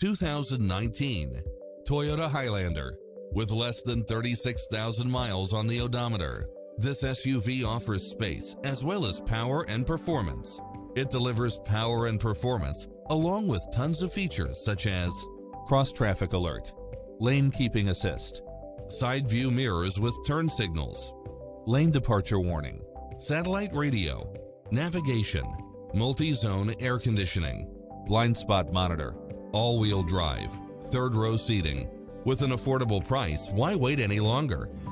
2019 Toyota Highlander. With less than 36,000 miles on the odometer, this SUV offers space as well as power and performance. It delivers power and performance along with tons of features such as cross-traffic alert, lane keeping assist, side view mirrors with turn signals, lane departure warning, satellite radio, navigation, multi-zone air conditioning, blind spot monitor, all-wheel drive, third row seating. With an affordable price, why wait any longer?